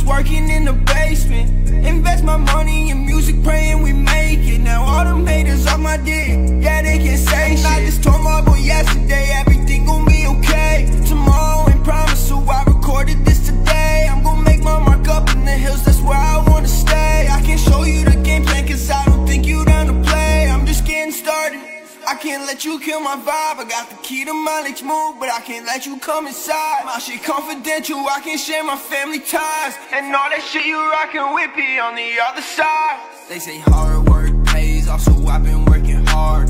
working in the basement. Invest my money in music, praying we make it. Now all them haters off my dick, yeah, they can say shit. I just told my boy yesterday, everything gon' be okay. Tomorrow ain't promised, so I recorded this today. I'm gon' make my mark up in the hills, that's where I wanna stay. I can't show you the game plan, cause I don't think you down to play. I'm just getting started, I can't let you kill my vibe. I got the key to my next move, but I can't let you come inside. My shit confidential, I can't share my family ties. And all that shit you rockin' with me on the other side. They say hard work pays, also I've been working hard.